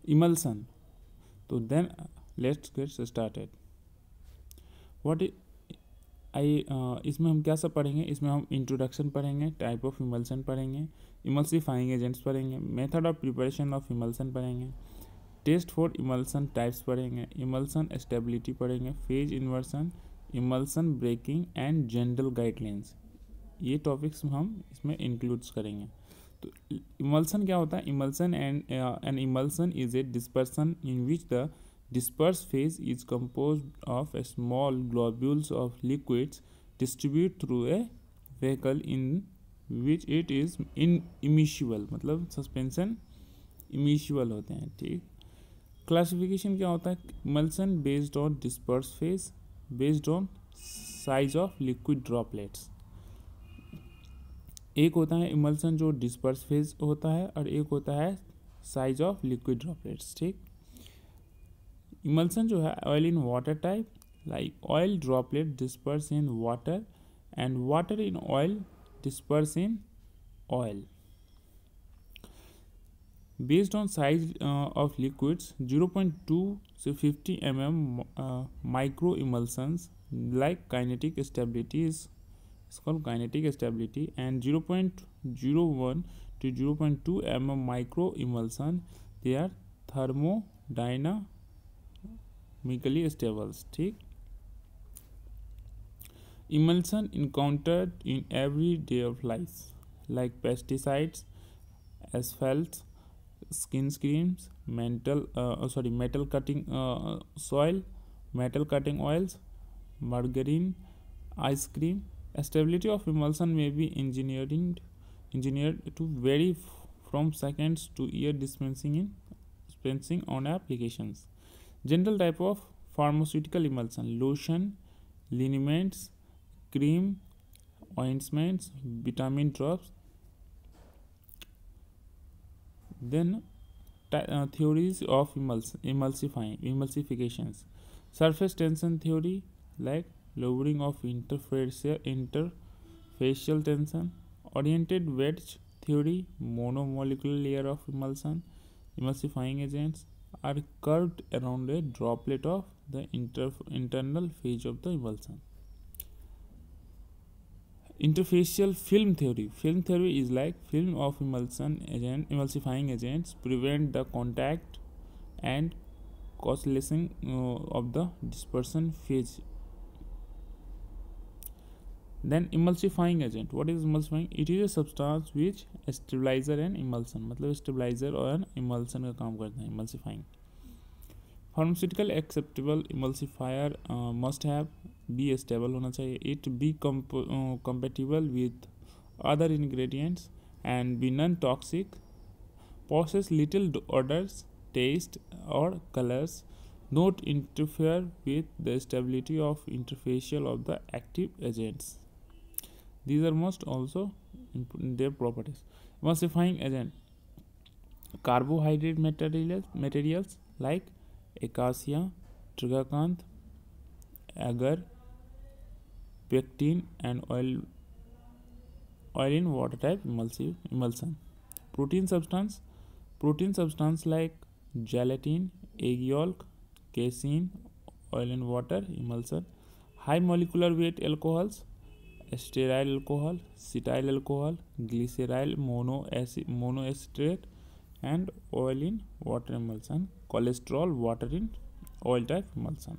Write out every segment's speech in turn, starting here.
Emulsion. तो then let's get started. What इसमें हम क्या सब पढ़ेंगे? इसमें हम इंट्रोडक्शन पढ़ेंगे, टाइप ऑफ इमल्सन पढ़ेंगे, इमल्सिफाइंग एजेंट्स पढ़ेंगे, method of preparation of emulsion पढ़ेंगे, टेस्ट फॉर इमल्सन टाइप्स पढ़ेंगे, इमल्सन स्टेबिलिटी पढ़ेंगे, phase inversion, emulsion breaking and general guidelines. ये टॉपिक्स हम इसमें इंक्लूड्स करेंगे। तो इमल्सन क्या होता है? Emulsion an emulsion is a dispersion in which the dispersed phase is composed of a small globules of liquids distributed through a vehicle in which it is immiscible, मतलब suspension immiscible होते हैं। ठीक, classification क्या होता है? Emulsion based on disperse phase, based on size of liquid droplets. एक होता है इमल्सन जो डिस्पर्स फेज होता है और एक होता है साइज ऑफ लिक्विड ड्रॉपलेट्स। ठीक, इमल्सन जो है oil in water type, like oil droplet disperse in water and water in oil disperse in oil. Based on size of liquids 0.2 से 50 mm micro emulsions like kinetic stability is called kinetic stability, and 0.01 to 0.2 mm micro emulsion, they are thermodynamically stable. ठीक, emulsion encountered in every day of life like pesticides, asphalts, skin creams, metal cutting soil, metal cutting oils, margarine, ice cream. Stability of emulsion may be engineered to vary from seconds to year dispensing on applications. General type of pharmaceutical emulsion: lotion, liniments, cream, ointments, vitamin drops. Then theories of emulsifications: surface tension theory, like lowering of interfacial tension, oriented wedge theory, monomolecular layer of emulsifying agents are curved around a droplet of the internal phase of the emulsion. Interfacial film theory is like film of emulsifying agents prevent the contact and coagulation of the dispersion phase. Then emulsifying agent. What is emulsifying? It is a substance which stabilizer and emulsion, मतलब stabilizer और emulsion का काम करता है emulsifying. Pharmaceutical acceptable emulsifier must have be stable होना चाहिए. It be compatible with other ingredients and be non-toxic. Possess little odors, taste or colors. Not interfere with the stability of interfacial of the active agents. These are most also their properties. Emulsifying agent: carbohydrate materials like acacia, tragacanth, agar, pectin, and oil in water type emulsion. Protein substance like gelatin, egg yolk, casein, oil in water emulsion. High molecular weight alcohols: stearyl alcohol, cetyl alcohol, glyceryl monoacetate, and oil in water emulsion. Cholesterol, water in oil type emulsion.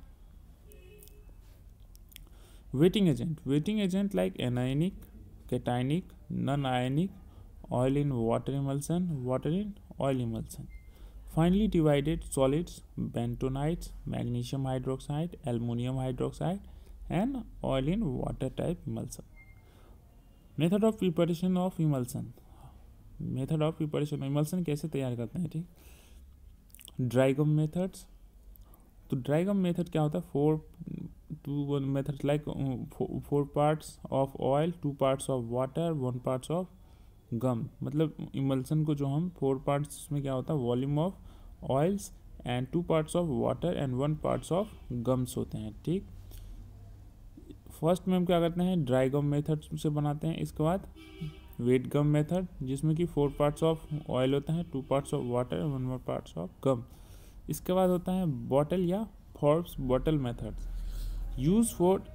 Weighting agent like anionic, cationic, non-ionic, oil in water emulsion, water in oil emulsion. Finely divided solids: bentonites, magnesium hydroxide, aluminum hydroxide, and oil in water type emulsion. Method of preparation of emulsion. emulsion कैसे तैयार करते हैं? ठीक, dry gum methods. तो dry gum method क्या होता है? 4 method like 4 parts of oil, 2 parts of water, 1 parts of gum. मतलब इमल्सन को जो हम 4 parts में क्या होता है? Volume of oils and 2 parts of water and 1 parts of gums होते हैं. ठीक, फर्स्ट में हम क्या करते हैं? ड्राई गम मेथड से बनाते हैं. इसके बाद वेट गम मेथड, जिसमें कि 4 पार्ट्स ऑफ ऑयल होता है, 2 parts of water, 1 more parts of gum. इसके बाद होता है बॉटल या Forbes bottle method, use for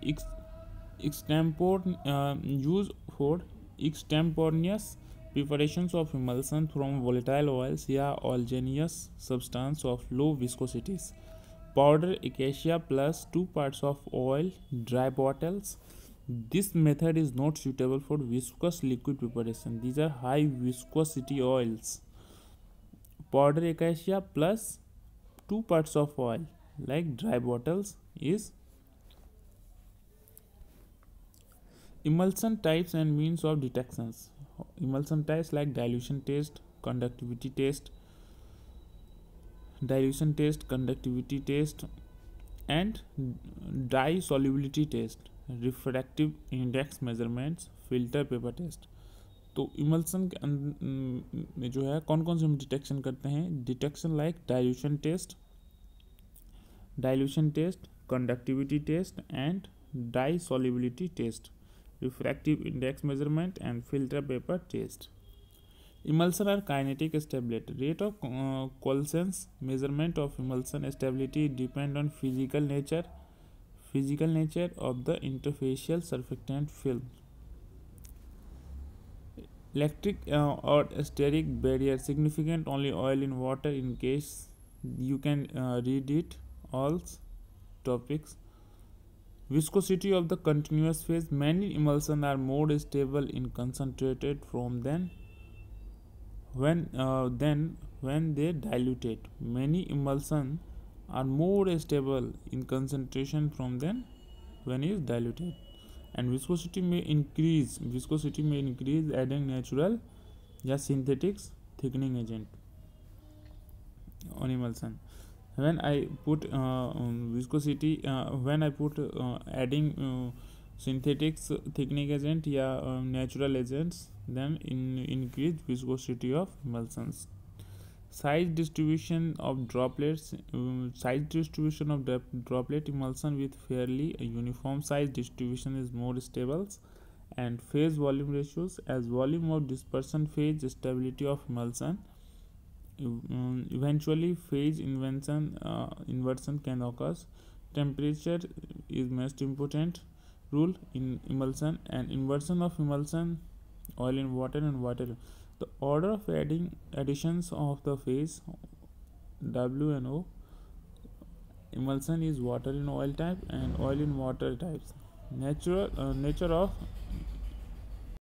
extemporaneous preparations of emulsion from volatile oils या oleaginous substance of low viscosities. Powder acacia plus 2 parts of oil, dry bottles. This method is not suitable for viscous liquid preparation. These are high viscosity oils. Powder acacia plus 2 parts of oil, like dry bottles, is emulsion types and means of detections. Emulsion types like dilution test, conductivity test, and dye solubility test, refractive index measurements, filter paper test. तो emulsion के में जो है कौन कौन से हम detection करते हैं? Detection like dilution test, conductivity test and dye solubility test, refractive index measurement and filter paper test. Emulsion are kinetic stability. Rate of coalescence measurement of emulsion stability depend on physical nature of the interfacial surfactant film. Electric or steric barrier significant only oil in water. In case you can read it all topics. Viscosity of the continuous phase. Many emulsions are more stable in concentrated form than when they diluted. Many emulsions are more stable in concentration from than when is diluted. And viscosity may increase adding natural या synthetics thickening agent on emulsion. When I put viscosity, when I put adding synthetics thickening agent या natural agents, then increase viscosity of emulsions. Size distribution of droplets. Droplet emulsion with fairly uniform size distribution is more stable. And phase volume ratios, as volume of dispersion phase stability of emulsion. Eventually phase inversion can occur. Temperature is most important rule in emulsion, and inversion of emulsion, oil in water and water. The order of additions of the phase W and O emulsion is water in oil type and oil in water types. Nature of